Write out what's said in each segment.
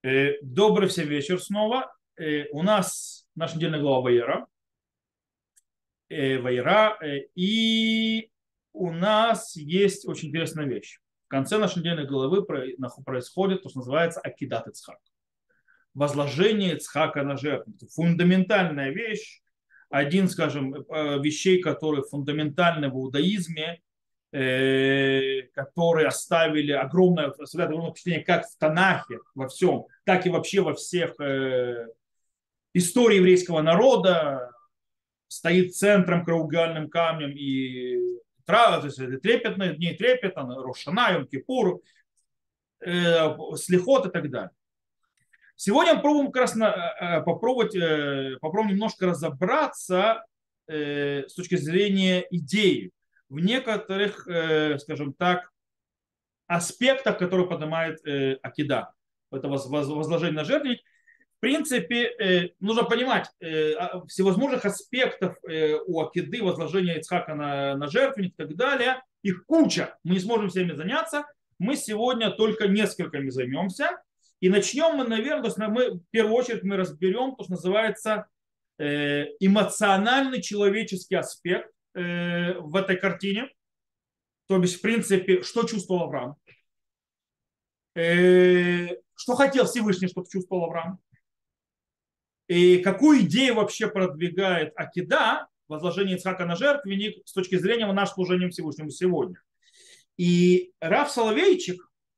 Добрый всем вечер снова. У нас наша недельная глава Ваера. И у нас есть очень интересная вещь. В конце нашей недельной главы происходит то, что называется Акидат Ицхак. Возложение Ицхака на жертву. Это фундаментальная вещь. Один, скажем, вещей, которые фундаментальны в иудаизме, которые оставляют огромное впечатление как в Танахе, во всем, так и вообще во всех истории еврейского народа, стоит центром краеугольным камнем и то есть это трепетные дни, трепетно, Рош ха-Шана, Йом-Кипур, Слихот и так далее. Сегодня мы попробуем попробуем немножко разобраться с точки зрения идеи в некоторых, скажем так, аспектах, которые поднимает Акида. Это возложение на жертвенник. В принципе, нужно понимать, всевозможных аспектов у Акиды, возложения Ицхака на жертвенник и так далее, их куча. Мы не сможем всеми заняться. Мы сегодня только несколькими займемся. И начнем мы, наверное, то есть в первую очередь мы разберем то, что называется эмоциональный человеческий аспект в этой картине. То есть, в принципе, что чувствовал Авраам, что хотел Всевышний, чтобы чувствовал Авраам, и какую идею вообще продвигает Акида, возложение Ицхака на жертвенник, с точки зрения нашего служения Всевышнему сегодня. И Рав Соловейчик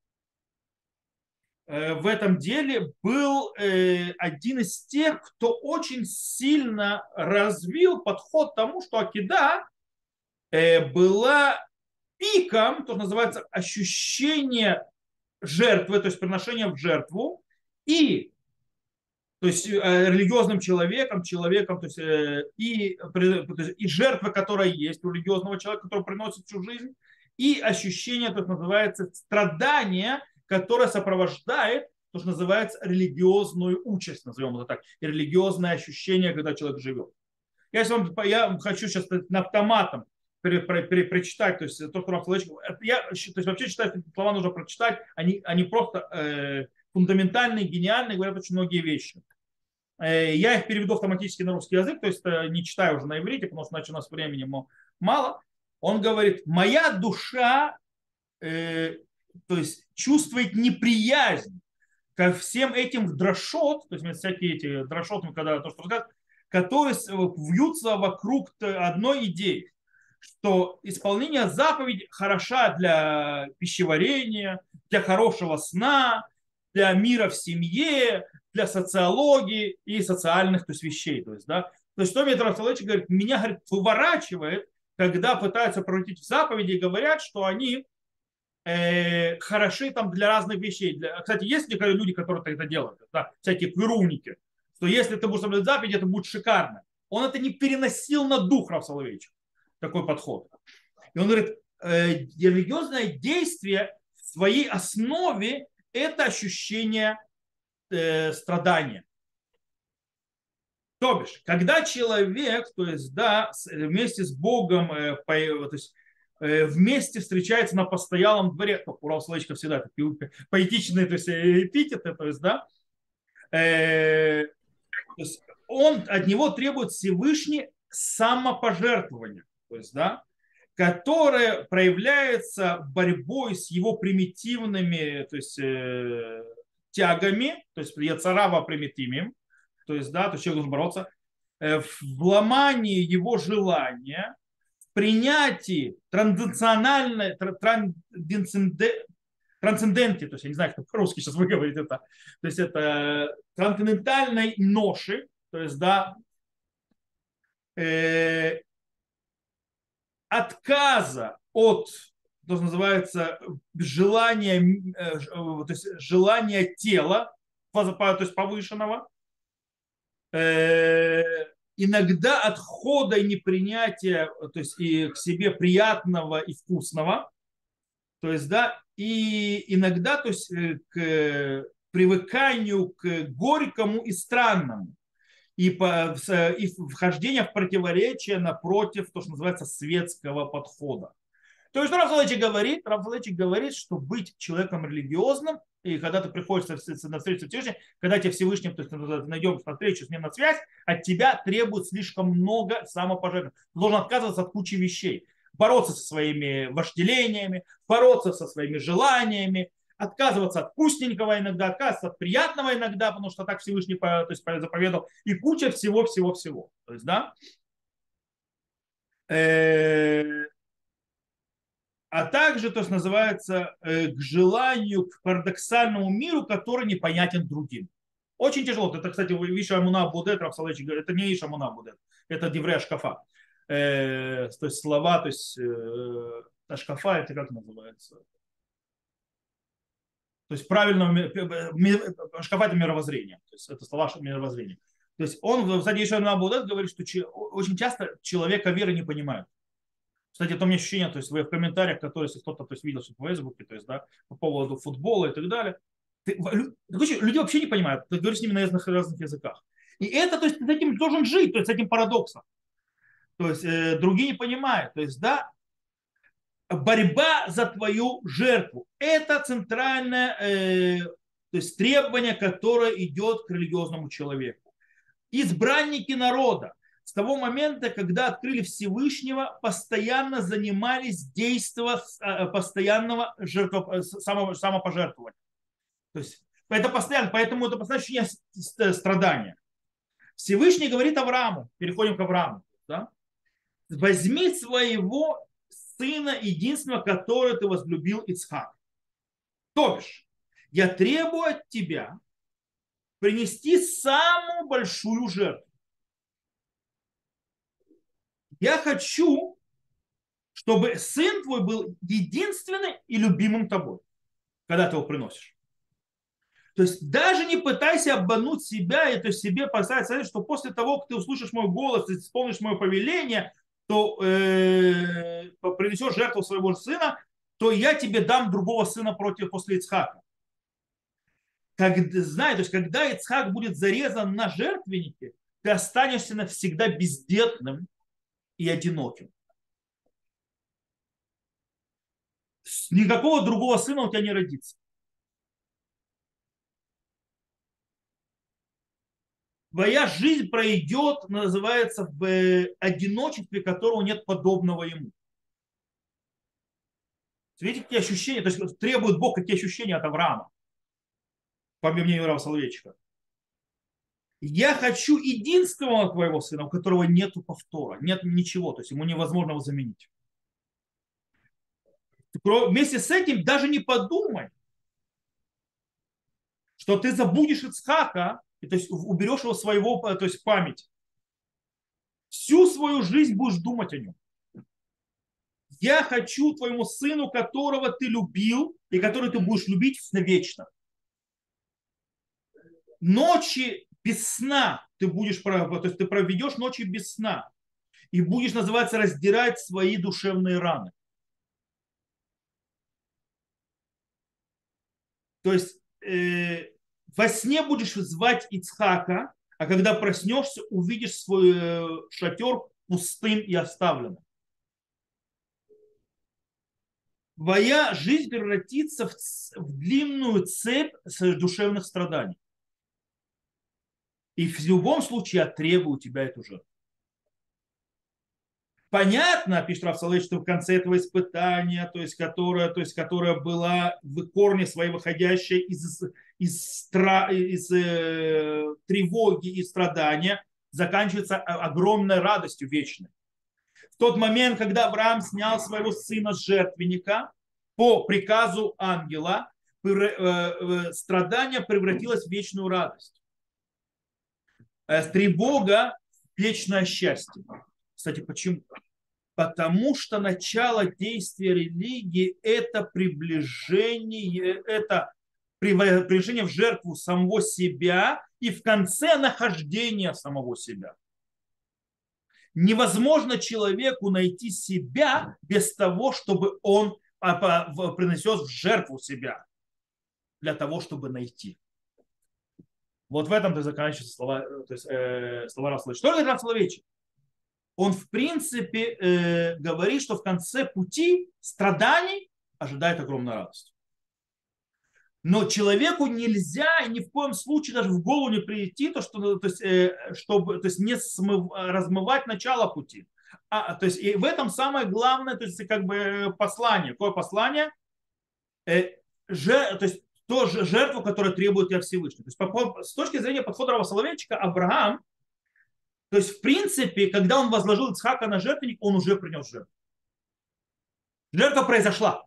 в этом деле был один из тех, кто очень сильно развил подход к тому, что Акида была пиком, то, что называется, ощущение жертвы, то есть приношения в жертву, и то есть религиозным человеком, то есть, и жертва, которая есть у религиозного человека, который приносит всю жизнь, и ощущение, то, что называется, страдания, которое сопровождает то, что называется религиозную участь, назовем это так, и религиозное ощущение, когда человек живет. Я хочу сейчас автоматом прочитать, то есть то, что Рав Соловейчик, то есть вообще считаю, что эти слова нужно прочитать, они просто фундаментальные, гениальные, говорят очень многие вещи. Я их переведу автоматически на русский язык, то есть не читаю уже на иврите, потому что иначе у нас времени мало. Он говорит, моя душа то есть чувствует неприязнь ко всем этим дрошот, то есть всякие эти дрошоты, когда то, что рассказывают, которые вьются вокруг одной идеи, что исполнение заповедей хороша для пищеварения, для хорошего сна, для мира в семье, для социологии и социальных, то есть, вещей. То есть, да? То есть что мне Рав Соловейчик говорит, меня, говорит, выворачивает, когда пытаются превратить в заповеди и говорят, что они хороши там для разных вещей. Кстати, есть люди, которые это делают, да? Всякие квирувники, что если ты будешь соблюдать заповеди, это будет шикарно. Он это не переносил на дух, Рав Соловейчик, такой подход. И он говорит, религиозное действие в своей основе это ощущение страдания. То бишь, когда человек, то есть, да, вместе с Богом, то есть, вместе встречается на постоялом дворе, как у Рава Соловейчика всегда такие поэтичные, то есть, эпитеты, то есть, да, то есть, от него требует Всевышний самопожертвования, то есть, да, которое проявляется борьбой с его примитивными, то есть, тягами, то есть яцарава примитивным, то есть, да, то есть человек должен бороться, в ломании его желания, в принятии трансценденте, то есть я не знаю, как по-русски сейчас выговорить это, то есть это трансцендентальной ноши, то есть, да, отказа от, что называется, желания, то есть желания тела, то есть повышенного, иногда отхода и непринятия, то есть и к себе приятного и вкусного, то есть, да, и иногда, то есть к привыканию к горькому и странному, и вхождение в противоречие напротив, то, что называется, светского подхода. То есть, что Рав Соловейчик говорит? Рав Соловейчик говорит, что быть человеком религиозным – и когда ты приходишь на встречу с Всевышним, когда тебе Всевышний, то есть найдем на встречу с ним на связь, от тебя требует слишком много самопожертвования. Ты должен отказываться от кучи вещей. Бороться со своими вожделениями, бороться со своими желаниями, отказываться от вкусненького иногда, отказываться от приятного иногда, потому что так Всевышний то есть, заповедал, и куча всего-всего-всего. То есть, да, а также, то есть называется, к желанию, к парадоксальному миру, который непонятен другим. Очень тяжело. Это, кстати, Виша Амуна Будет, Рав Соловейчик говорит, это не Иша Амуна Будет, это Деврея Шкафа. То есть слова, то есть Шкафа, это как называется? То есть правильно, Шкафа это мировоззрение, то есть это слова мировоззрения. То есть он, кстати, Иша Амуна Будет говорит, что очень часто человека веры не понимают. Кстати, это у меня ощущение, то есть вы в комментариях, которые, если кто-то то есть, видел что-то в Фейсбуке, то есть, да, по поводу футбола и так далее, люди вообще не понимают, ты говоришь с ними на разных языках. И это, то есть, ты с этим должен жить, то есть, с этим парадоксом. То есть, другие не понимают. То есть, да, борьба за твою жертву. Это центральное то есть, требование, которое идет к религиозному человеку. Избранники народа с того момента, когда открыли Всевышнего, постоянно занимались действием постоянного самопожертвования. То есть это постоянно, поэтому это постоянное ощущение страдания. Всевышний говорит Аврааму, переходим к Аврааму, да? Возьми своего сына единственного, который ты возлюбил, Ицхак. То бишь, я требую от тебя принести самую большую жертву. Я хочу, чтобы сын твой был единственным и любимым тобой, когда ты его приносишь. То есть даже не пытайся обмануть себя и то есть себе поставить, что после того, как ты услышишь мой голос и исполнишь мое повеление, то принесешь жертву своего сына, то я тебе дам другого сына после Ицхака. Знай, то есть когда Ицхак будет зарезан на жертвеннике, ты останешься навсегда бездетным и одиноким. Никакого другого сына у тебя не родится. Твоя жизнь пройдет, называется, в одиночестве, которого нет подобного ему. Видите, какие ощущения, то есть требует Бог какие ощущения от Авраама, по мнению Рава Соловейчика. Я хочу единственного твоего сына, у которого нет повтора, нет ничего, то есть ему невозможно его заменить. Вместе с этим даже не подумай, что ты забудешь Ицхака, то есть уберешь его своего, то есть память. Всю свою жизнь будешь думать о нем. Я хочу твоему сыну, которого ты любил и который ты будешь любить навечно. Ночи без сна ты будешь, то есть ты проведешь ночи без сна и будешь, называется, раздирать свои душевные раны. То есть во сне будешь звать Ицхака, а когда проснешься, увидишь свой шатер пустым и оставленным. Твоя жизнь превратится в длинную цепь душевных страданий. И в любом случае я требую у тебя эту жертву. Понятно, пишет Рав Соловейчик, что в конце этого испытания, которое было в корне своей выходящее из тревоги и страдания, заканчивается огромной радостью вечной. В тот момент, когда Авраам снял своего сына с жертвенника, по приказу ангела, страдание превратилось в вечную радость. Тревога в вечное счастье. Кстати, почему? Потому что начало действия религии – это приближение в жертву самого себя и в конце нахождение самого себя. Невозможно человеку найти себя без того, чтобы он принесет в жертву себя для того, чтобы найти. Вот в этом-то заканчиваются слова, то есть, слова Рав Соловейчика. Что говорит Рав Соловейчик? Он, в принципе, говорит, что в конце пути страданий ожидает огромная радость. Но человеку нельзя и ни в коем случае даже в голову не прийти, то, что, то есть, чтобы, то есть не размывать начало пути. То есть и в этом самое главное, то есть как бы послание. Какое послание? Э, то есть то жертву, которую требует я Всевышний. То есть с точки зрения подхода Рава Соловейчика, Авраам, то есть в принципе, когда он возложил Ицхака на жертвенник, он уже принес жертву. Жертва произошла.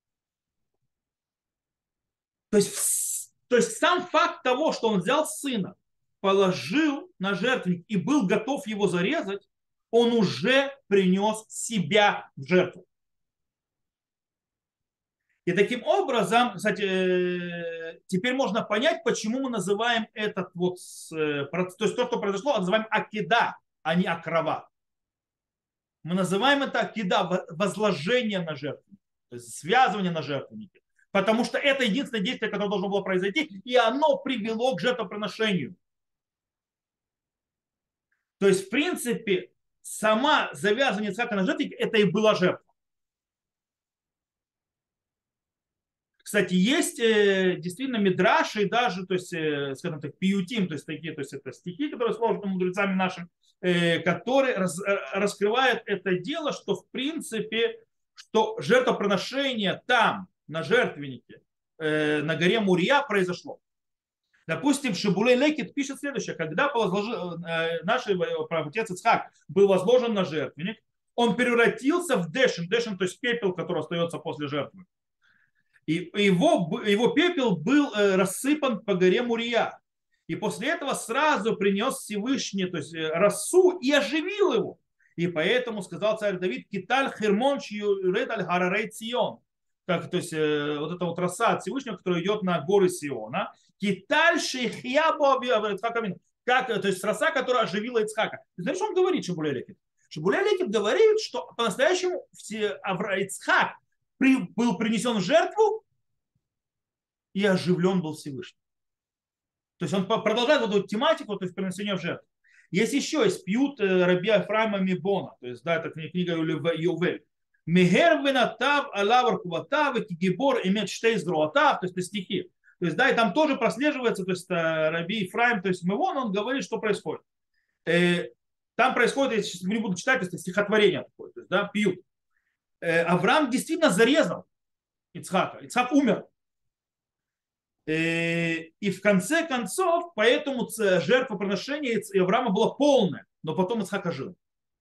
То есть сам факт того, что он взял сына, положил на жертвенник и был готов его зарезать, он уже принес себя в жертву. И таким образом, кстати, теперь можно понять, почему мы называем этот вот, то есть то, что произошло, называем акида, а не акрова. Мы называем это акида, возложение на жертвенник, то есть связывание на жертвеннике. Потому что это единственное действие, которое должно было произойти, и оно привело к жертвоприношению. То есть, в принципе, сама завязывание Ицхака на жертвенник, это и была жертва. Кстати, есть действительно мидраши, даже, то есть, скажем так, пиютим, то есть такие, то есть это стихи, которые сложены мудрецами нашими, которые раскрывают это дело, что в принципе, что жертвоприношение там, на жертвеннике, на горе Мурия произошло. Допустим, Шибулей Лекит пишет следующее. Когда наш отец Ицхак был возложен на жертвенник, он превратился в дешин. Дешин, то есть пепел, который остается после жертвы. И его пепел был рассыпан по горе Мурия. И после этого сразу принес Всевышний, то есть росу, и оживил его. И поэтому сказал царь Давид: «Киталь хермон шьюрет аль харарей Цион». Так, то есть вот эта вот роса от Всевышнего, которая идет на горы Сиона. Киталь шихьябо Ицхака. Как, то есть роса, которая оживила Ицхака. Знаешь, что он говорит, Шибулей Лекит? Шибулей Лекит говорит, что по-настоящему Ицхак был принесен в жертву и оживлен был Всевышний. То есть он продолжает вот эту тематику, то есть принесение в жертву. Есть пьют Раби Ефраима Мибона, то есть да, это книга Ювель. Мегер венатав алавар куватав и гибор имеет штейс гроатав, то есть это стихи. То есть да, и там тоже прослеживается, то есть Раби Ефраим, то есть Мивон, он говорит, что происходит. Там происходит, я сейчас не буду читать, это стихотворение такое, то есть да, пьют. Авраам действительно зарезал Ицхака. Ицхак умер. И в конце концов, поэтому жертвоприношение Авраама было полное, но потом Ицхак ожил.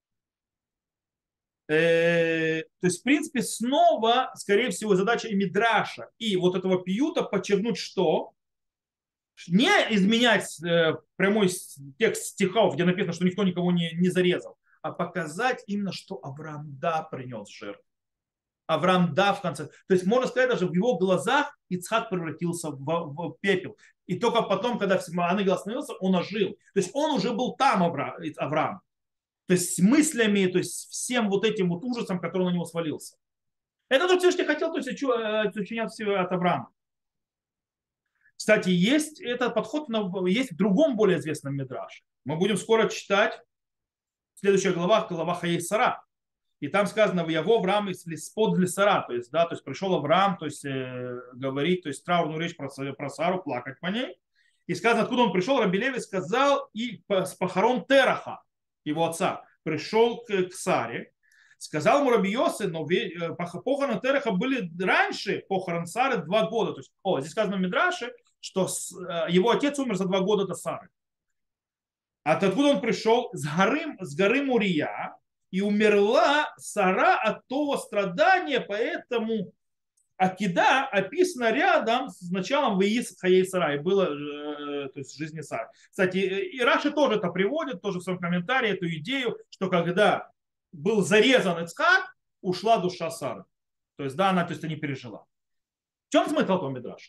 То есть, в принципе, снова, скорее всего, задача и Мидраша, и вот этого пиюта подчеркнуть, что не изменять прямой текст стихов, где написано, что никто никого не зарезал, а показать именно, что Авраам, да, принес жертву. Авраам, да, в конце. То есть, можно сказать, даже в его глазах Ицхак превратился в пепел. И только потом, когда ангел остановился, он ожил. То есть, он уже был там, Авраам. То есть, с мыслями, то есть, всем вот этим вот ужасом, который на него свалился. Это то, что я хотел, то есть, учинять от Авраама. Кстати, есть этот подход, есть в другом более известном мидраше. Мы будем скоро читать следующая глава Хаей Сара. И там сказано, в его Авраам из-под Сара, то есть, да, то есть пришел Авраам, то есть говорить, то есть траурную речь про Сару, плакать по ней. И сказано, откуда он пришел, Раби Леви сказал, и с похорон Тераха, его отца, пришел к Саре. Сказал ему Раби Йоси, но похороны Тераха были раньше похорон Сары 2 года. То есть, здесь сказано в Мидраше, что его отец умер за 2 года до Сары. Откуда он пришел? С горы Мурия. И умерла Сара от того страдания, поэтому Акида описана рядом с началом Виис Хаей Сара, и было, то есть жизни Сары. Кстати, и Раши тоже это приводит, тоже в своем комментарии, эту идею, что когда был зарезан Ицхак, ушла душа Сары. То есть, да, она то есть, не пережила. В чем смысл этого Мидраша?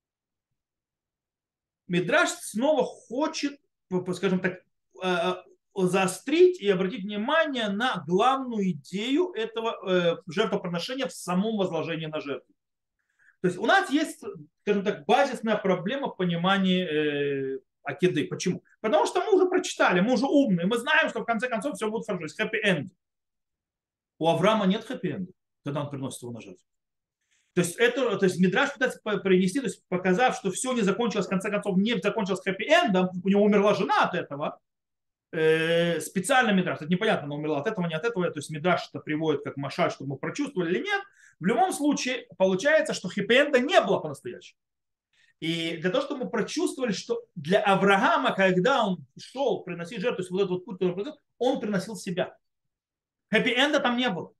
Мидраш снова хочет, скажем так, заострить и обратить внимание на главную идею этого жертвоприношения в самом возложении на жертву. То есть у нас есть, скажем так, базисная проблема в понимании акиды. Почему? Потому что мы уже прочитали, мы уже умные, мы знаем, что в конце концов все будет хорошо. Есть хэппи-энд. У Авраама нет хэппи-энда, когда он приносит его на жертву. То есть, это, то есть Мидраш пытается принести, то есть показав, что все не закончилось, в конце концов, не закончилось хэппи-эндом, у него умерла жена от этого, специально Мидраш, это непонятно, она умерла от этого, не от этого, то есть Мидраш это приводит как машаль, чтобы мы прочувствовали или нет. В любом случае, получается, что хэппи-энда не было по-настоящему. И для того, чтобы мы прочувствовали, что для Авраама, когда он шел приносить жертву, то есть вот этот вот путь, который он приносил, он приносил себя. Хэппи-энда там не было.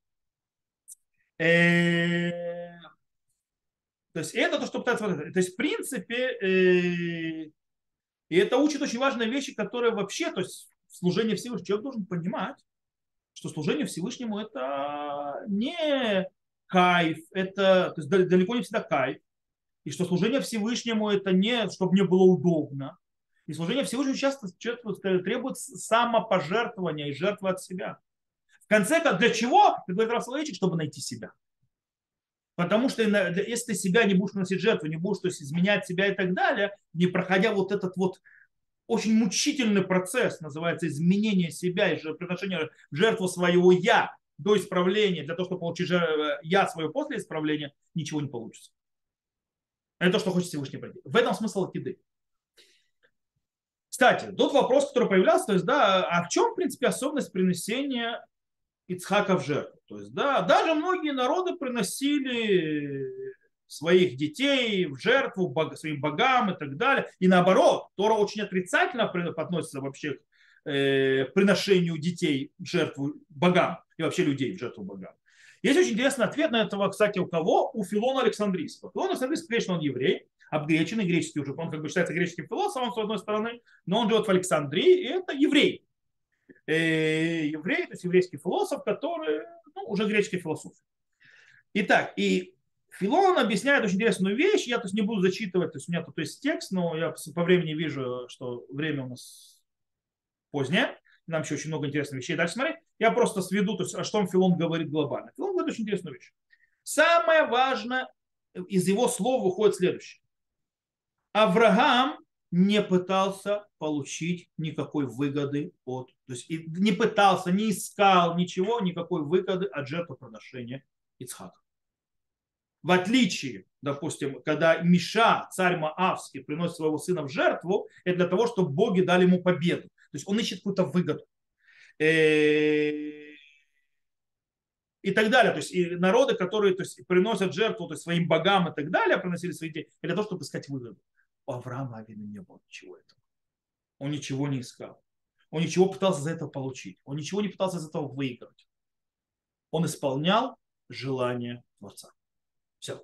То есть это то, что пытается... То есть в принципе, и это учит очень важные вещи, которые вообще, то есть служение Всевышнему, человек должен понимать, что служение Всевышнему это не кайф, это то есть далеко не всегда кайф, и что служение Всевышнему это не, чтобы мне было удобно. И служение Всевышнему часто требует самопожертвования и жертвы от себя. В конце концов, для чего? Как говорит Рав Соловейчик, чтобы найти себя. Потому что если ты себя не будешь приносить жертву, не будешь то есть, изменять себя и так далее, не проходя вот этот вот очень мучительный процесс, называется изменение себя и приношение в жертву своего «я» до исправления, для того, чтобы получить «я» свое после исправления, ничего не получится. Это то, что хочет Всевышний пройти. В этом смысл акиды. Кстати, тот вопрос, который появлялся, то есть, да, а в чем, в принципе, особенность принесения Ицхака в жертву? То есть, да, даже многие народы приносили своих детей в жертву своим богам и так далее. И наоборот, Тора очень отрицательно относится вообще к приношению детей в жертву богам и вообще людей в жертву богам. Есть очень интересный ответ на этого, кстати, у кого? У Филона Александрийского. Филон Александрийский, конечно, он еврей, обгреченный, греческий уже. Он как бы считается греческим философом, с одной стороны, но он живет в Александрии, и это еврей. Еврей, то есть еврейский философ, который уже греческий философ. Итак, и Филон объясняет очень интересную вещь. Я то есть, не буду зачитывать, то есть у меня тут есть текст, но я по времени вижу, что время у нас позднее. Нам еще очень много интересных вещей дальше смотреть. Я просто сведу, то есть, о чем Филон говорит глобально. Филон говорит очень интересную вещь. Самое важное из его слов выходит следующее. Авраам не пытался получить никакой выгоды от, то есть не пытался, не искал ничего, никакой выгоды от жертвоприношения Ицхака. В отличие, допустим, когда Миша, царь Моавский, приносит своего сына в жертву, это для того, чтобы боги дали ему победу. То есть он ищет какую-то выгоду. И так далее. То есть и народы, которые то есть, приносят жертву то есть, своим богам и так далее, приносили свои детей, это для того, чтобы искать выгоду. У Авраама Авина не было ничего этого. Он ничего не искал. Он ничего пытался за это получить. Он ничего не пытался из этого выиграть. Он исполнял желание Творца. Все.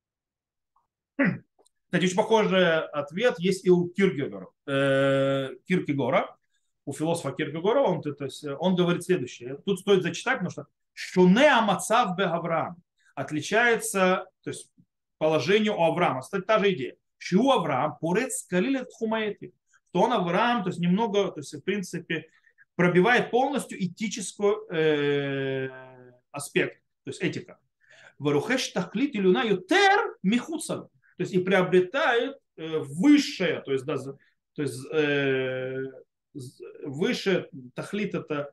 Кстати, очень похожий ответ есть и у Киркегора, у философа Киркегора. Он говорит следующее. Тут стоит зачитать, потому что Шуне Амацав бе Авраам отличается, то есть положение у Авраама. Кстати, та же идея. Шу Авраам порец калилет хумаэти. То он Авраам, то есть немного, то есть в принципе пробивает полностью этический аспект, то есть этика. Варухеш тахлит илюна ютер михуцаль. То есть и приобретает высшее, то есть, да, то есть выше тахлит это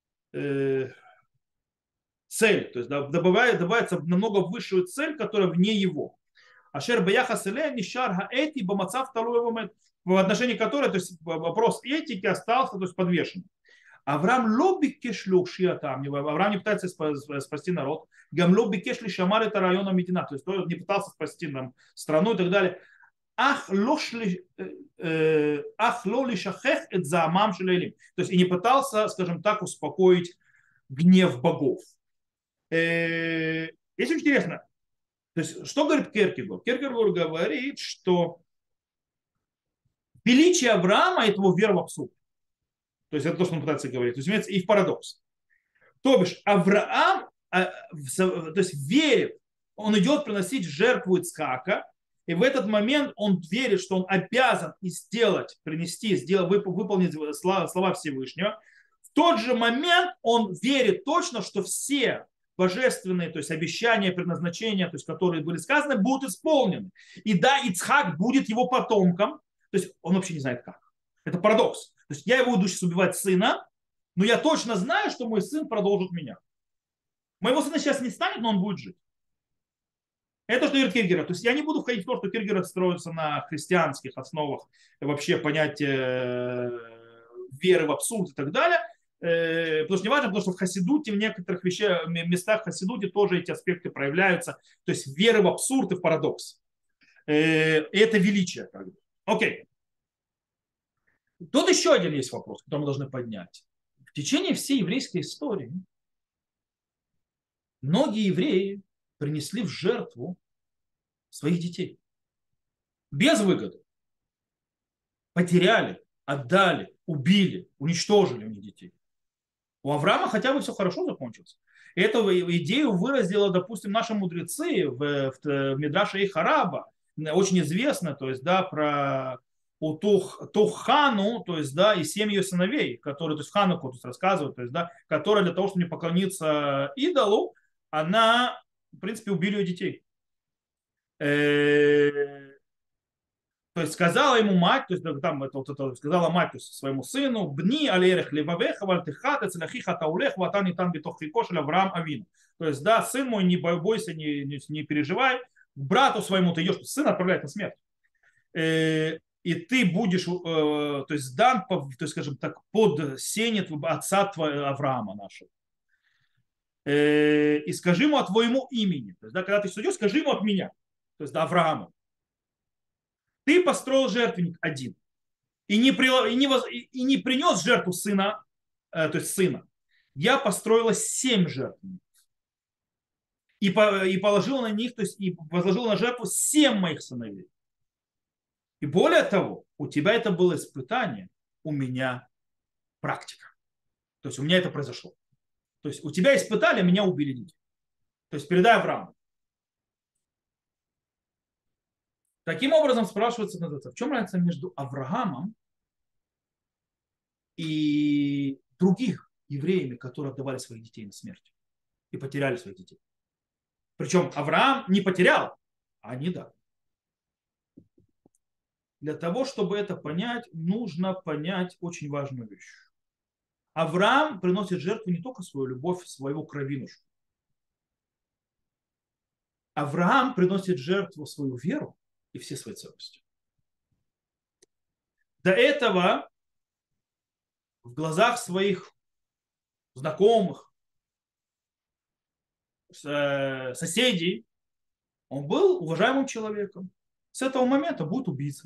цель, то есть добавляется намного высшую цель, которая вне его. Ашер баяхас эле нишар хаэти бамацав второй момент, в отношении которой, то есть вопрос этики остался, то есть подвешен. Авраам лоби кешлю шиатам, Авраам не пытается спасти народ, гамло бикешли шамар это района Медина, то есть он не пытался спасти нам страну и так далее. Ах лошли шахех эт заамам шелелим, то есть и не пытался, скажем так, успокоить гнев богов. Есть очень интересно. То есть, что говорит Киркегор? Киркегор говорит, что величие Авраама – это его вера в абсурд. То есть, это то, что он пытается говорить. То есть, имеется и в парадокс. То бишь, Авраам то есть, верит, он идет приносить жертву Ицхака, и в этот момент он верит, что он обязан сделать, выполнить слова Всевышнего. В тот же момент он верит точно, что все божественные, то есть обещания, предназначения, то есть, которые были сказаны, будут исполнены. И да, Ицхак будет его потомком, то есть он вообще не знает как. Это парадокс. То есть я его буду сейчас убивать сына, но я точно знаю, что мой сын продолжит меня. Моего сына сейчас не станет, но он будет жить. Это что говорит Киргеров. То есть я не буду входить в то, что Киргеров строится на христианских основах, вообще понятие веры в абсурд и так далее. Потому что не важно, потому что в Хасидуте, в некоторых местах в Хасидуте тоже эти аспекты проявляются. То есть веры в абсурд и в парадокс. И это величие. Окей. Тут еще один есть вопрос, который мы должны поднять. В течение всей еврейской истории многие евреи принесли в жертву своих детей. Без выгоды. Потеряли, отдали, убили, уничтожили у них детей. У Авраама хотя бы все хорошо закончилось. Эту идею выразила, допустим, наши мудрецы в Мидраше Эйхараба, очень известно, то есть, да, про Тухану, то есть, да, и 7 ее сыновей, которые, то есть, Хануку то есть, рассказывают, то есть, да, которая для того, чтобы не поклониться идолу, она, в принципе, убили ее детей. То есть сказала ему мать, то есть там это сказала мать то есть, своему сыну, бни алерех левавеха вальтыхат эцелахиха таулех ватани там битох хикошель Авраам Авину. То есть, да, сын мой, не бойся, не переживай, брату своему ты идешь, сын отправляет на смерть. И ты будешь, то есть, дан, то есть, скажем так, под сенет отца Авраама нашего. И скажи ему от твоему имени. То есть, да, когда ты судишь, скажи ему от меня. То есть, да, Аврааму. Ты построил жертвенник один и не принес жертву сына, то есть сына. Я построила 7 жертвенников и положила на них, то есть и возложила на жертву 7 моих сыновей. И более того, у тебя это было испытание, у меня практика. То есть у меня это произошло. То есть у тебя испытали, а меня убили дети. То есть передай Аврааму. Таким образом спрашивается, в чем разница между Авраамом и других евреями, которые отдавали своих детей на смерть и потеряли своих детей. Причем Авраам не потерял, а они да. Для того, чтобы это понять, нужно понять очень важную вещь. Авраам приносит жертву не только свою любовь, своего кровинушку. Авраам приносит жертву свою веру и все свои ценности. До этого в глазах своих знакомых, соседей, он был уважаемым человеком. С этого момента будет убийцей.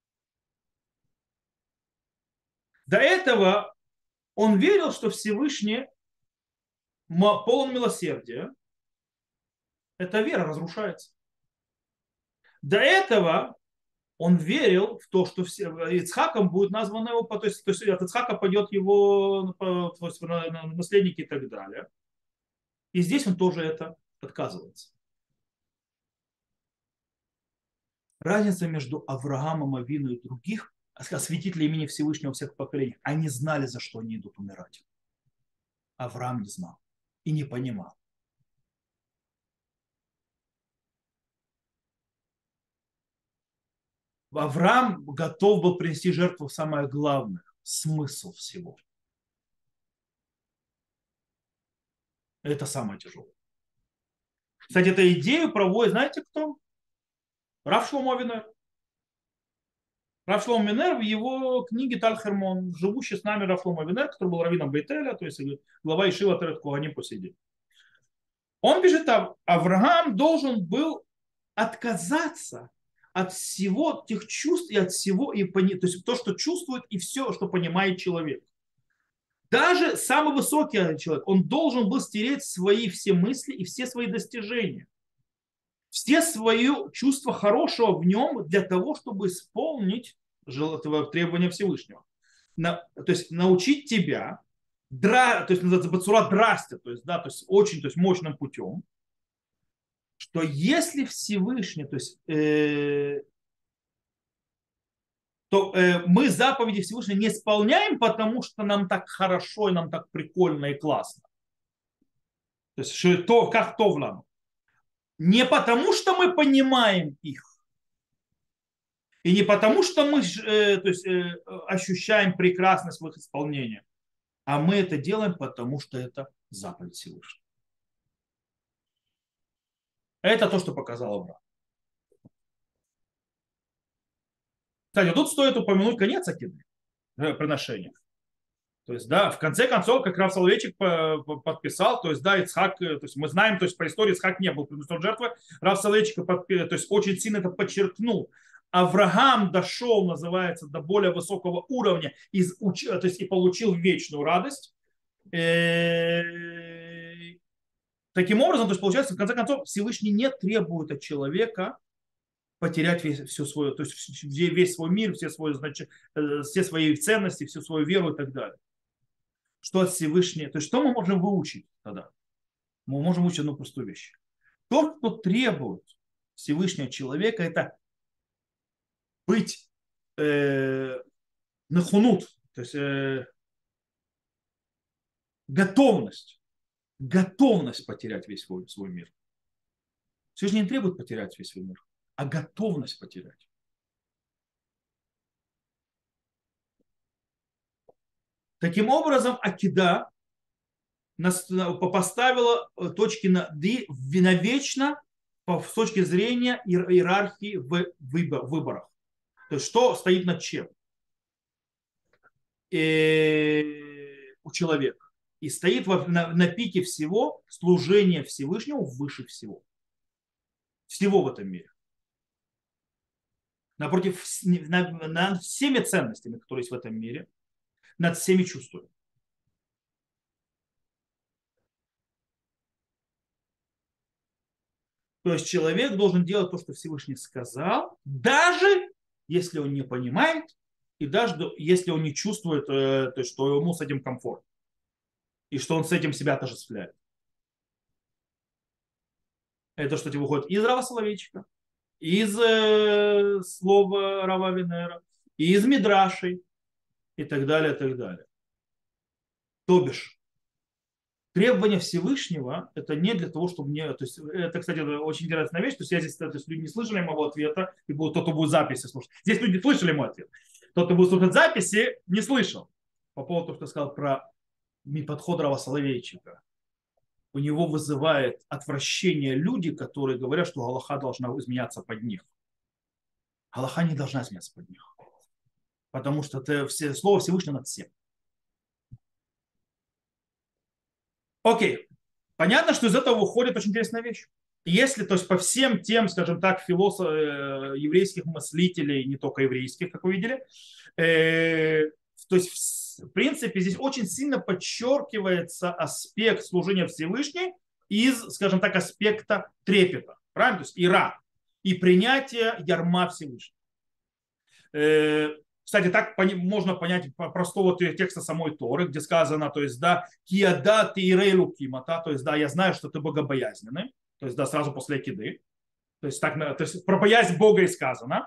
До этого он верил, что Всевышний полон милосердия. Эта вера разрушается. До этого он верил в то, что Ицхаком будет названо его, то есть от Ицхака пойдет его наследники и так далее. И здесь он тоже это отказывается. Разница между Авраамом, Авину и других осветителей имени Всевышнего всех поколений, они знали, за что они идут умирать. Авраам не знал и не понимал. Авраам готов был принести жертву самое главное, смысл всего. Это самое тяжелое. Кстати, эту идею проводит, знаете кто? Рав Шломо Авинер. Рав Шломо Авинер в его книге Таль Хермон, живущий с нами Рав Шломо Авинер, который был раввином Бейтеля, то есть глава Ишива Терет Коганим по сей день. Он пишет там, Авраам должен был отказаться от всего тех чувств и от всего, то есть то, что чувствует и все, что понимает человек. Даже самый высокий человек, он должен был стереть свои все мысли и все свои достижения. Все свои чувства хорошего в нем для того, чтобы исполнить требования Всевышнего. То есть научить тебя, то есть называется бацура драсти, то есть, да, то есть очень то есть мощным путем, что если Всевышний, то есть мы заповеди Всевышнего не исполняем, потому что нам так хорошо и нам так прикольно и классно. То есть что, как то в нам. Не потому что мы понимаем их, и не потому что мы то есть, ощущаем прекрасность в их исполнении, а мы это делаем, потому что это заповедь Всевышнего. Это то, что показал Авраам. Кстати, тут стоит упомянуть конец Акиды, приношения. То есть, да, в конце концов, как Рав Соловейчик подписал, то есть, да, Ицхак, то есть мы знаем, то есть по истории Ицхак не был принесен жертвы, Рав Соловейчик, то есть очень сильно это подчеркнул. Авраам дошел, называется, до более высокого уровня, то есть и получил вечную радость. Таким образом, то есть получается, в конце концов, Всевышний не требует от человека потерять всю свою, то есть весь свой мир, все свои ценности, всю свою веру и так далее. Что от Всевышнего, то есть что мы можем выучить тогда? Мы можем выучить одну простую вещь. То, что требует Всевышнего человека, это быть нахунут, то есть готовность, готовность потерять весь свой мир. Всевышний не требует потерять весь свой мир, а готовность потерять. Таким образом, Акида поставила точки над «и» навечно с точки зрения иерархии в выборах. То есть что стоит над чем у человека. И стоит на пике всего служение Всевышнему выше всего. Всего в этом мире. Напротив, над всеми ценностями, которые есть в этом мире, над всеми чувствами. То есть человек должен делать то, что Всевышний сказал, даже если он не понимает, и даже если он не чувствует, то есть, что ему с этим комфортно, и что он с этим себя отождествляет. Это что-то выходит из Рава Соловейчика, из слова Рава Винера, из Мидрашей и так далее, и так далее. То бишь, требования Всевышнего это не для того, чтобы мне... То есть, это, кстати, очень интересная вещь. То есть, я здесь, то есть, люди не слышали моего ответа, и тот, кто будет записи слушать. Здесь люди слышали мой ответ. Тот, кто будет слушать записи, не слышал. По поводу того, что сказал про подход Рава Соловейчика. У него вызывает отвращение люди, которые говорят, что Галаха должна изменяться под них. Галаха не должна изменяться под них. Потому что это слово Всевышнего над всем. Окей. Понятно, что из этого выходит очень интересная вещь. Если, то есть по всем тем, скажем так, еврейских мыслителей, не только еврейских, как вы видели, то есть в принципе здесь очень сильно подчеркивается аспект служения Всевышней из, скажем так, аспекта трепета, правильно? То есть ира и принятия ярма Всевышнего. Кстати, так можно понять простого текста самой Торы, где сказано, то есть, да, киада ты ирейру кимата, то есть, да, я знаю, что ты богобоязненный, то есть, да, сразу после акиды, то есть, так, то есть про боязнь Бога и сказано.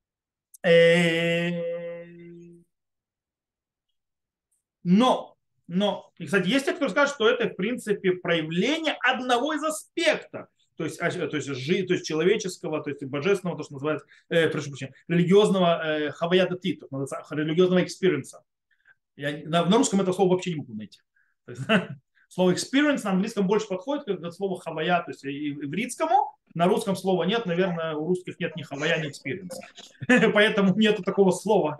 И, кстати, есть те, кто скажет, что это, в принципе, проявление одного из аспектов, то есть человеческого, то есть божественного, то, что называется, прошу прощения, религиозного хавая дати, религиозного экспириенса. На русском это слово вообще не могу найти. Слово experience на английском больше подходит, как слово хавая, то есть ивритскому. На русском слова нет, наверное, у русских нет ни хавая, ни experience. Поэтому нету такого слова.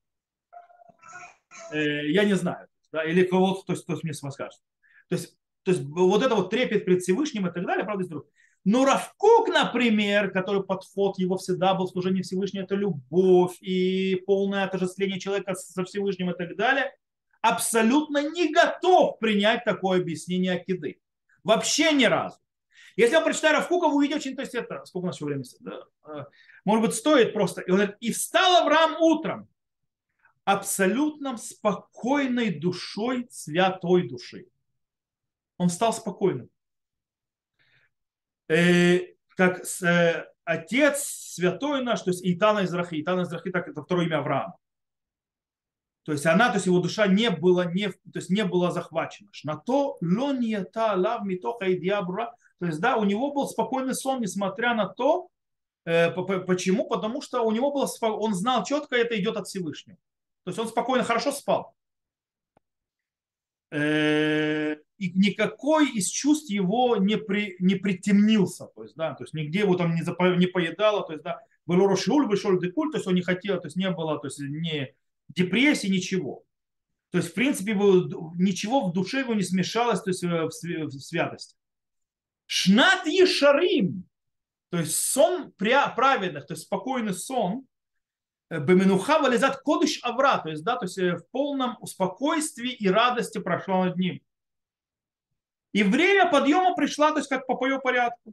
Я не знаю. Да, или кого-то, кто мне скажет. То есть вот это вот трепет пред Всевышним и так далее, правда, есть но Рав Кук, например, который подход его всегда был служение Всевышнему, это любовь и полное отождествление человека со Всевышним и так далее, абсолютно не готов принять такое объяснение акиды. Вообще ни разу. Если вы прочитаете Рав Кука, вы увидите очень, то есть это, сколько у нас еще времени? Да? Может быть, стоит просто. И он говорит, и встал Авраам утром, абсолютно спокойной душой святой души. Он стал спокойным. Как отец святой наш, то есть Итана Израхи. Итана Израхи, так это второе имя Авраама. То есть она, то есть его душа не была захвачена. На то лонията лав митоха и диабра. То есть да, у него был спокойный сон, несмотря на то, почему? Потому что у него было, он знал четко, это идет от Всевышнего. То есть он спокойно, хорошо спал. и никакой из чувств его не притемнился, то есть, да, то есть нигде его там не поедало, то есть, да, был рошуль, вышел декуль, то есть он не хотел, то есть не было, то есть ни депрессии, ничего. То есть, в принципе, ничего в душе его не смешалось, то есть в святости. Шнат Ешарим, то есть сон праведных, то есть спокойный сон, Беменуха вализат кодыш авра, то есть, да, то есть в полном спокойствии и радости прошла над ним. И время подъема пришло, то есть как по ее порядку.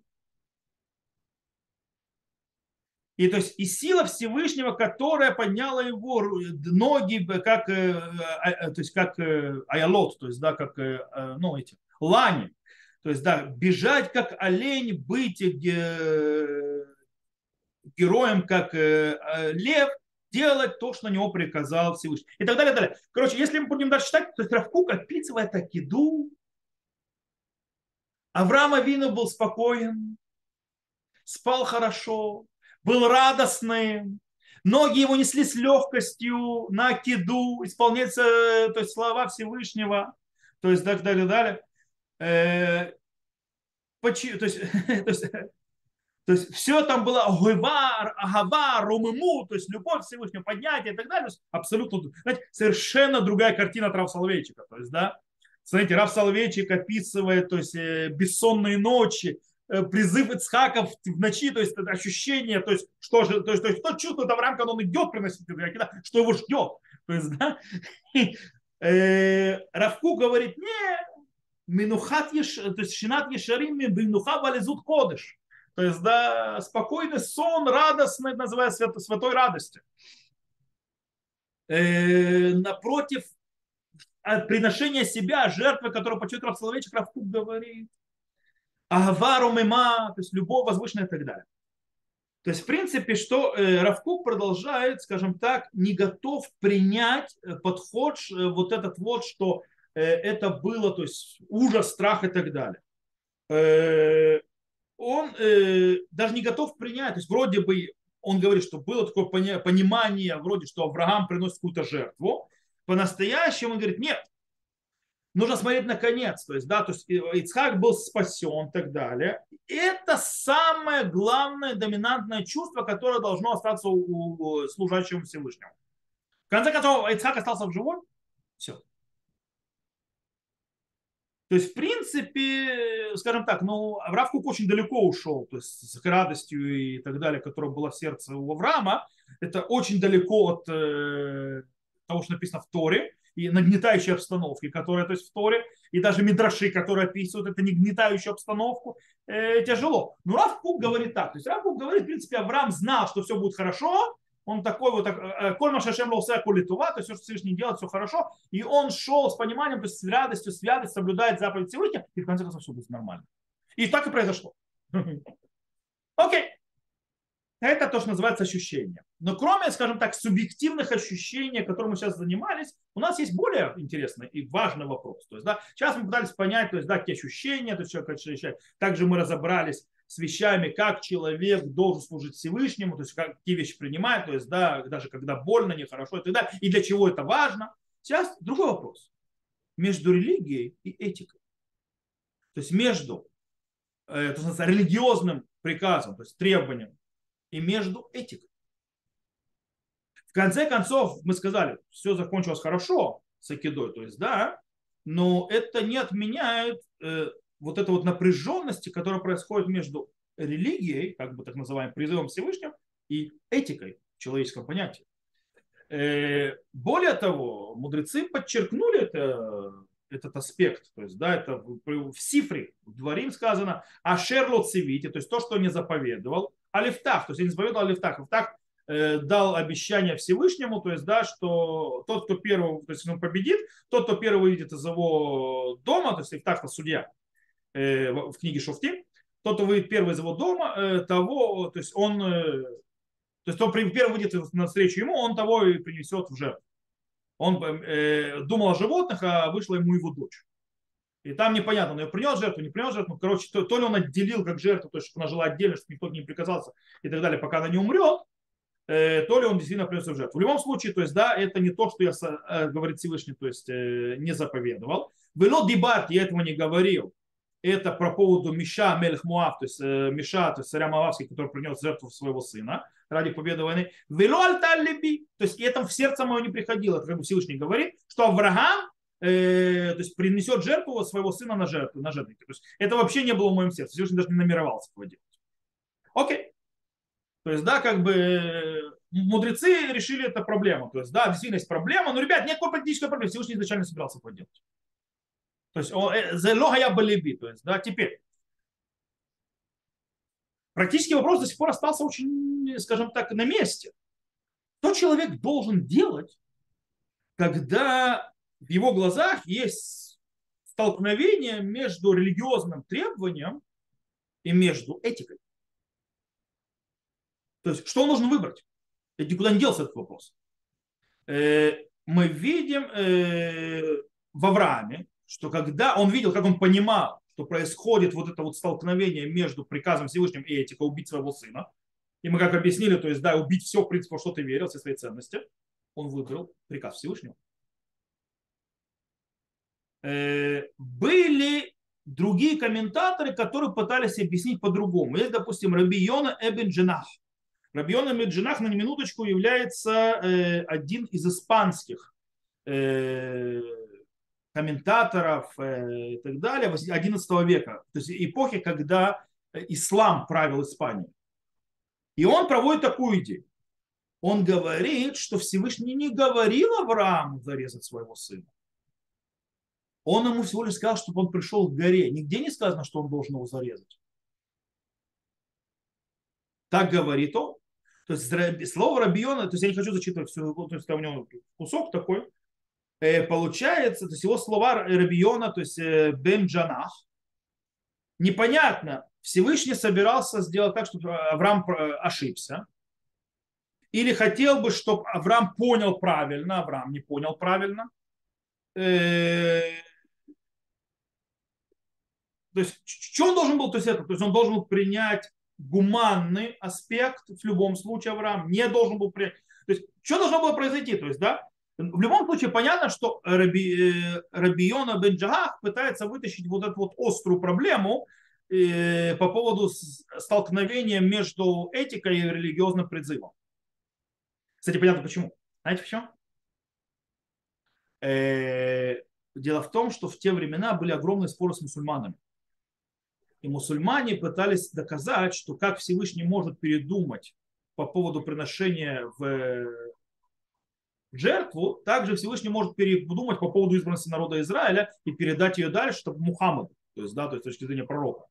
И то есть и сила Всевышнего, которая подняла его ноги, как, то есть как аялот, то есть да, как ну, эти, лани. То есть да, бежать как олень, быть героем, как лев, делать то, что на него приказал Всевышний. И так далее, далее. Короче, если мы будем дальше читать, то Равкук описывает Акиду. Авраам Авину был спокоен, спал хорошо, был радостным, ноги его несли с легкостью на Акиду, исполняется, то есть слова Всевышнего, то есть так далее, далее. То есть, то есть то есть все там было агава, агава, румыму, то есть любовь Всевышнего, поднятие и так далее. Абсолютно, знаете, совершенно другая картина от Рав Соловейчика. То есть, да, смотрите, Рав Соловейчик описывает, то есть бессонные ночи, призыв Ицхака в ночи, то есть это ощущение, то есть что же, то есть кто чувствует Авраам, когда он идет приносить, что его ждет. То есть, да, Равку говорит, не, минухат то есть шинат ешарим, минуха валезут кодыш. То есть, да, спокойный сон, радостный, называя святой радости. Напротив, приношения себя, жертвы, которую почет Рав Соловейчик, Равкук говорит. Агавару мема, то есть любовь возвышенная и так далее. То есть, в принципе, что Равкук продолжает, скажем так, не готов принять подход, вот этот вот, что это было, то есть ужас, страх и так далее. Он даже не готов принять, то есть вроде бы он говорит, что было такое понимание, вроде, что Авраам приносит какую-то жертву, по-настоящему он говорит, нет, нужно смотреть на конец, то есть, да, то есть Ицхак был спасен и так далее. Это самое главное доминантное чувство, которое должно остаться у служащего Всевышнего. В конце концов, Ицхак остался в живой, все. То есть, в принципе, скажем так, ну, Авраам Кук очень далеко ушел, то есть с радостью и так далее, которая была в сердце у Авраама, это очень далеко от того, что написано в Торе, и нагнетающей обстановки, которая, то есть в Торе, и даже мидраши, которые описывают эту нагнетающую обстановку, тяжело. Но Рав Кук говорит так, то есть Рав Кук говорит, в принципе, Авраам знал, что все будет хорошо, он такой вот, коль машашем лоусе кулитува, то есть все, что Всевышний делает, все хорошо. И он шел с пониманием, то есть с радостью, святость, соблюдает заповедь Всевышнего, и в конце концов все будет нормально. И так и произошло. Окей. Это то, что называется ощущение. Но кроме, скажем так, субъективных ощущений, которыми мы сейчас занимались, у нас есть более интересный и важный вопрос. То есть, да, сейчас мы пытались понять, то есть, да, какие ощущения, то есть, человек ощущает. Также мы разобрались с вещами, как человек должен служить Всевышнему, то есть какие вещи принимает, то есть да, даже когда больно, нехорошо и так далее, и для чего это важно. Сейчас другой вопрос. Между религией и этикой. То есть между религиозным приказом, то есть требованием, и между этикой. В конце концов, мы сказали, все закончилось хорошо с Акидой, то есть да, но это не отменяет вот этой вот напряженности, которая происходит между религией, как бы так называемым призывом Всевышнего, и этикой в человеческом понятии. Более того, мудрецы подчеркнули этот аспект, то есть, да, это в Сифре, в Дворим сказано, ашерло цивите, то есть то, что не заповедовал, алифтах, то есть я не заповедовал алифтах, алифтах дал обещание Всевышнему, то есть, да, что тот, кто первый, то есть он победит, тот, кто первый выйдет из его дома, то есть Ифтах это судья в книге Шофтим, тот, кто выйдет первый из его дома, того, то есть он, то есть он первый выйдет навстречу ему, он того и принесет в жертву. Он думал о животных, а вышла ему его дочь. И там непонятно, он ее принес жертву, не принес жертву. Короче, то ли он отделил как жертву, то есть чтобы она жила отдельно, чтобы никто не приказался и так далее, пока она не умрет, то ли он действительно принес в жертву. В любом случае, то есть, да, это не то, что я, говорит Всевышний, то есть не заповедовал. Вело дебат, я этого не говорил. Это про поводу Миша Мелех Муав, то есть Миша, то есть царя Моавский, который принес жертву своего сына ради победы войны. Вело альталь леби, то есть это в сердце мое не приходило. Это как бы Всевышний говорит, что Авраам то есть принесет жертву своего сына на жертву, на жертвенники. То есть это вообще не было в моем сердце. Всевышний даже не намеревался этого делать. Окей. То есть, да, как бы мудрецы решили эту проблему. То есть, да, действительно есть проблема, но, ребят, нет практической проблемы. Всевышний изначально собирался это делать. То есть, за лога я балиби. То есть, да, теперь. Практический вопрос до сих пор остался очень, скажем так, на месте. Что человек должен делать, когда в его глазах есть столкновение между религиозным требованием и между этикой? То есть, что он должен выбрать? Это никуда не делся этот вопрос. Мы видим в Аврааме, что когда он видел, как он понимал, что происходит вот это вот столкновение между приказом Всевышним и этикой убить своего сына, и мы как объяснили, то есть, да, убить все, в принципе, во что ты верил, все свои ценности, он выбрал приказ Всевышнего. Были другие комментаторы, которые пытались объяснить по-другому. Есть, допустим, Раби Йона эбен Джинах. Раби Йона эбен Джинах на минуточку является один из испанских комментаторов и так далее, XI века, то есть эпохи, когда ислам правил Испанией. И он проводит такую идею. Он говорит, что Всевышний не говорил Аврааму зарезать своего сына. Он ему всего лишь сказал, чтобы он пришел к горе. Нигде не сказано, что он должен его зарезать. Так говорит он. То есть слово Рабиона, то есть я не хочу зачитывать все, то есть там у него кусок такой, получается, то есть его слова Рабиона, то есть Бен Джанах, непонятно, Всевышний собирался сделать так, чтобы Авраам ошибся, или хотел бы, чтобы Авраам понял правильно, Авраам не понял правильно. То есть, что он должен был, то есть он должен был принять гуманный аспект в любом случае Авраам, не должен был принять. То есть, что должно было произойти? То есть, да, в любом случае понятно, что Рабиона бен Джахах пытается вытащить вот эту вот острую проблему по поводу столкновения между этикой и религиозным призывом. Кстати, понятно почему. Знаете почему? Дело в том, что в те времена были огромные споры с мусульманами. И мусульмане пытались доказать, что как Всевышний может передумать по поводу приношения в жертву, также Всевышний может передумать по поводу избранности народа Израиля и передать ее дальше, чтобы Мухаммаду, то есть, да, то есть с точки зрения пророка.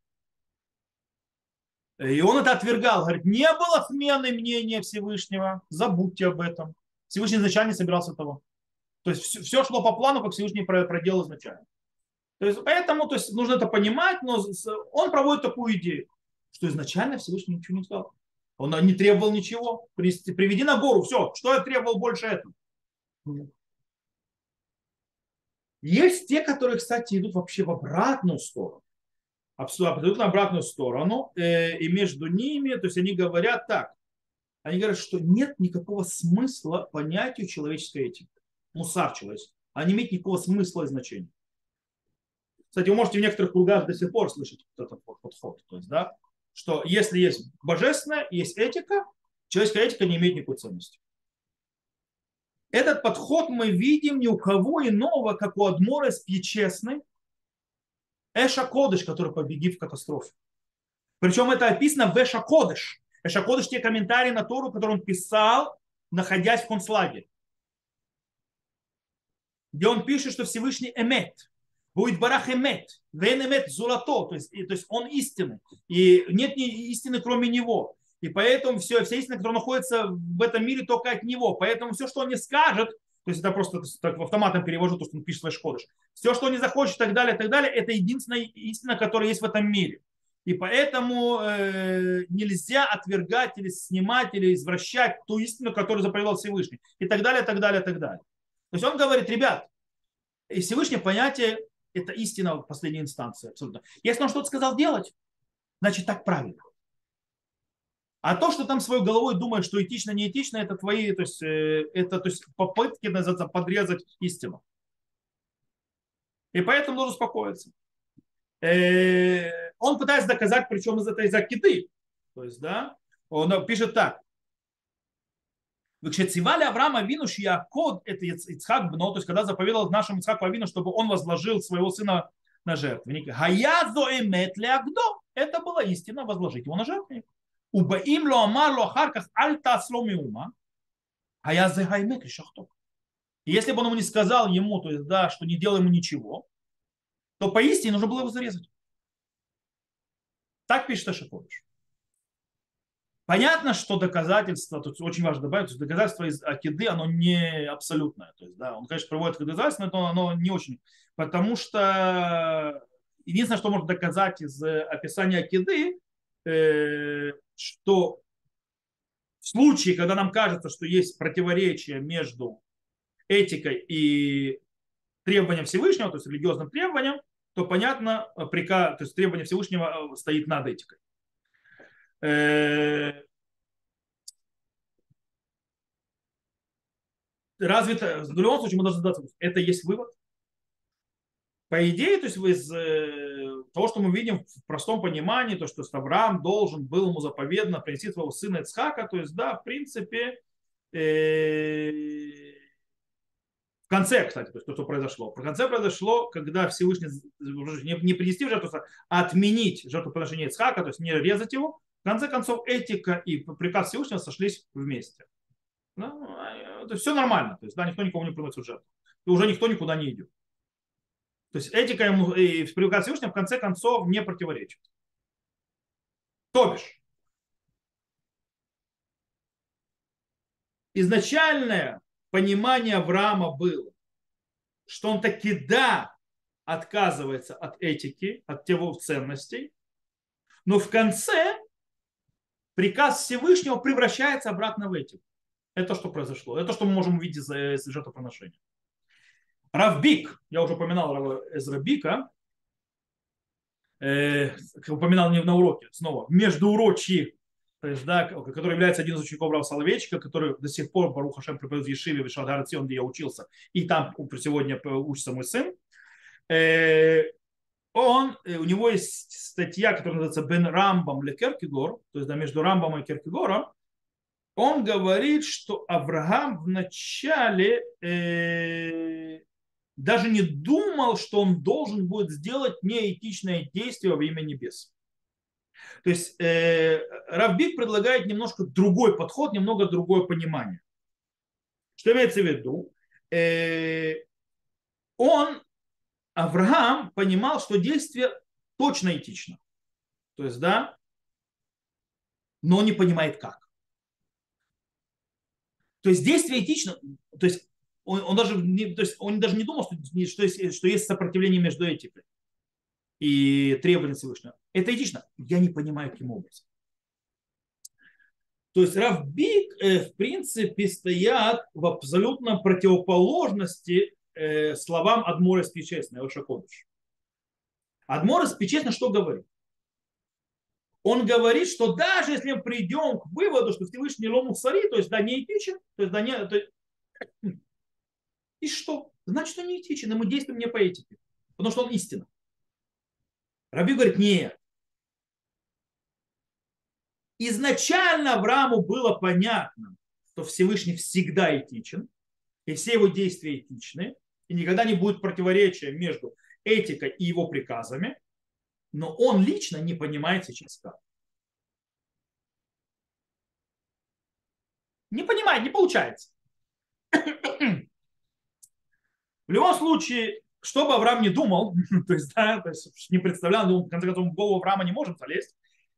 И он это отвергал, говорит, не было смены мнения Всевышнего, забудьте об этом. Всевышний изначально не собирался того. То есть все шло по плану, как Всевышний проделал изначально. То есть, поэтому то есть, нужно это понимать, но он проводит такую идею, что изначально Всевышний ничего не сказал. Он не требовал ничего. Приведи на гору, все, что я требовал больше этого. Есть те, которые, кстати, идут вообще в обратную сторону. Абсолютно обратную сторону. И между ними, то есть они говорят так. Они говорят, что нет никакого смысла понятию человеческой этики. Мусар человеческий. А не имеет никакого смысла и значения. Кстати, вы можете в некоторых кругах до сих пор слышать этот подход. То есть, да, что если есть божественная, есть этика, человеческая этика не имеет никакой ценности. Этот подход мы видим ни у кого иного, как у Адмора из Пьячесны, Эша Кодыш, который погиб в катастрофе. Причем это описано в Эша Кодыш. Эша Кодыш — те комментарии на Тору, которые он писал, находясь в концлагере. Где он пишет, что Всевышний эмет. Будет барах эмет. Вен эмет золото. То есть он истинный. И нет истины, кроме него. И поэтому вся истина, которая находится в этом мире, только от него. Поэтому все, что он не скажет, то есть это просто так, в автоматом перевожу то, что он пишет в Эшкодыш. Все, что он не захочет, и так далее, это единственная истина, которая есть в этом мире. И поэтому нельзя отвергать или снимать, или извращать ту истину, которую заповедал Всевышний. И так далее, так далее, так далее. То есть он говорит, ребят, и Всевышнее понятие — это истина в последней инстанции. Абсолютно. Если он что-то сказал делать, значит так правильно. А то, что там своей головой думает, что этично, не этично, это твои, то есть попытки, называется, подрезать истину. И поэтому нужно успокоиться. Он пытается доказать, причем из акиды. То есть, да, он пишет так. Выкшецивали Авраама Вину Шиякод, это Ицхак Бно, то есть когда заповедал нашему Ицхаку Авину, чтобы он возложил своего сына на жертвенник. Гаязо эмет леагдо. Это была истина, возложить его на жертвенник. Убаим ло амар ло харках альта сломи ума. Гаязо гаймет лишахто. И если бы он ему не сказал ему, то есть, да, что не делай ему ничего, то поистине нужно было его зарезать. Так пишет Ашихович. Понятно, что доказательство, тут очень важно добавить, что доказательство из акиды, оно не абсолютное. То есть, да, он, конечно, приводит как доказательство, но оно не очень. Потому что единственное, что можно доказать из описания акиды, что в случае, когда нам кажется, что есть противоречие между этикой и требованием Всевышнего, то есть религиозным требованием, то понятно, приказ, то есть требование Всевышнего стоит над этикой. Разве это, в любом случае мы должны задаться, это есть вывод? По идее, то есть из того, что мы видим в простом понимании, то, что Авраам должен был ему заповедно принести своего сына Ицхака, то есть, да, в принципе, в конце, кстати, то есть то, что произошло. В конце произошло, когда Всевышний не принести в жертву, а отменить жертвоприношение Ицхака, то есть не резать его. В конце концов, этика и приказ Всевышнего сошлись вместе. Ну, это все нормально. То есть, да, никто никого не приносит в жертву. И уже никто никуда не идет. То есть этика ему и приказ Всевышнего в конце концов не противоречит. То бишь, изначальное понимание Авраама было, что он таки да отказывается от этики, от его ценностей, но в конце приказ Всевышнего превращается обратно в этику. Это что произошло. Это что мы можем увидеть из жертвоприношения. Равбик, я уже упоминал Эзра Бика, упоминал не на уроке, снова, междуурочьи, то есть, да, который является один из учеников Рава Соловейчика, который до сих пор, Барух Хашем, преподает в Ешиве, в Шагаратион, где я учился, и там сегодня учится мой сын. У него есть статья, которая называется «Бен Рамбам ле Керкегор», то есть, да, между Рамбом и Керкегором. Он говорит, что Авраам вначале даже не думал, что он должен будет сделать неэтичное действие во имя небес. То есть Рав Бик предлагает немножко другой подход, немного другое понимание. Что имеется в виду? Он, Авраам, понимал, что действие точно этично. То есть, да, но он не понимает как. То есть действие этично, то есть он даже, то есть он даже не думал, что есть сопротивление между этикой и требованием Всевышнего. Это этично. Я не понимаю, каким образом. То есть Рав Бик, в принципе, стоят в абсолютно противоположности словам Адмора Спичесна, Шакодыш. Адмора Спичесна что говорит? Он говорит, что даже если мы придем к выводу, что Всевышний Лому Сари, то есть да, не этичен, то есть да, не, то, и что? Значит, он не этичен, и мы действуем не по этике, потому что он истина. Раби говорит, нет. Изначально Аврааму было понятно, что Всевышний всегда этичен, и все его действия этичны, и никогда не будет противоречия между этикой и его приказами, но он лично не понимает сейчас как. Не понимает, не получается. В любом случае, что бы Авраам не думал, то есть не представлял, в конце концов, в голову Авраама не может залезть,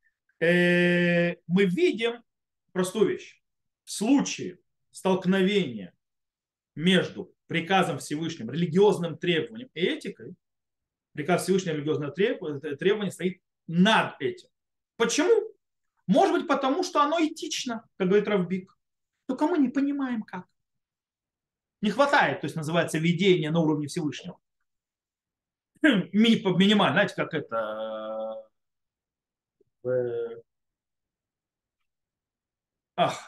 мы видим простую вещь. В случае столкновения между приказом Всевышним, религиозным требованием и этикой, приказ Всевышнего религиозного требования стоит над этим. Почему? Может быть, потому что оно этично, как говорит Равбик. Только мы не понимаем, как. Не хватает, то есть называется видение на уровне Всевышнего. Минимально, знаете, как это... Ах,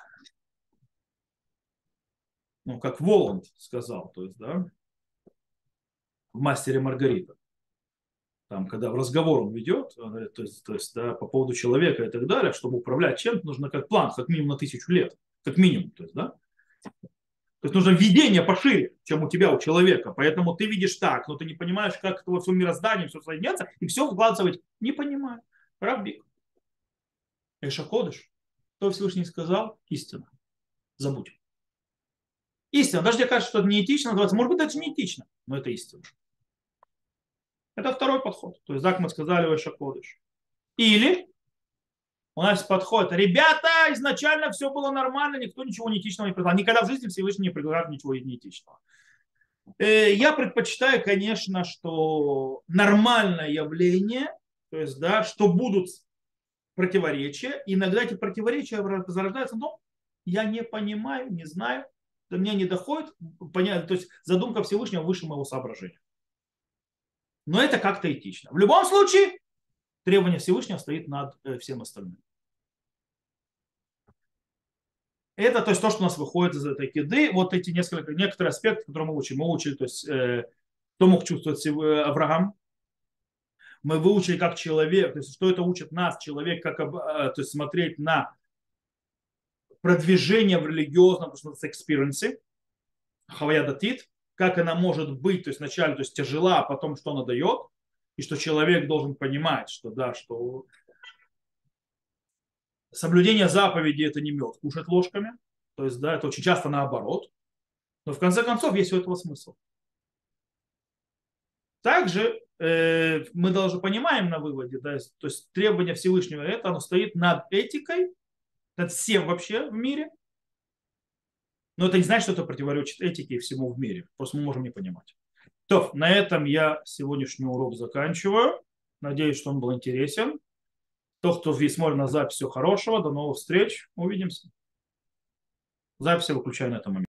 ну, как Воланд сказал, то есть, да, в «Мастере и Маргарита». Там, когда в разговор он ведет, он говорит, то есть да, по поводу человека и так далее, чтобы управлять чем-то, нужно как план, как минимум на 1000 лет. Как минимум. То есть, да? То есть нужно видение пошире, чем у тебя, у человека. Поэтому ты видишь так, но ты не понимаешь, как это во всем мироздании все соединяется, и все вкладывать. Не понимаю. Раббик. Эшакодыш. Что Всевышний сказал? Истина. Забудь. Истина. Даже тебе кажется, что это неэтично, называется. Может быть, это не этично, но это истина. Это второй подход. То есть, так мы сказали, Эшакодыш. Или у нас подход. Ребята, изначально все было нормально, никто ничего неэтичного не предлагал. Никогда в жизни Всевышний не предлагал ничего неэтичного. Я предпочитаю, конечно, что нормальное явление, то есть, да, что будут противоречия. Иногда эти противоречия зарождаются, но я не понимаю, не знаю, до меня не доходит, понятно, то есть задумка Всевышнего выше моего соображения. Но это как-то этично. В любом случае, требование Всевышнего стоит над всем остальным. Это то есть то, что у нас выходит из этой киды. Вот эти некоторые аспекты, которые мы учим. Мы учили, то есть, что мог чувствовать Авраам. Мы выучили, как человек, то есть, что это учит нас, человек, как то есть, смотреть на продвижение в религиозном, то есть, экспириенсе, хавая датит, как она может быть, то есть, вначале, то есть, тяжела, а потом, что она дает, и что человек должен понимать, что, да, что соблюдение заповеди это не мед кушать ложками, то есть, да, это очень часто наоборот, но в конце концов есть у этого смысл. Также мы даже понимаем на выводе, да, то есть требование Всевышнего это, оно стоит над этикой, над всем вообще в мире, но это не значит, что это противоречит этике и всему в мире. Просто мы можем не понимать. То, на этом я сегодняшний урок заканчиваю. Надеюсь, что он был интересен. Тот, кто смотрит на запись, всего хорошего. До новых встреч. Увидимся. Запись я выключаю на этом моменте.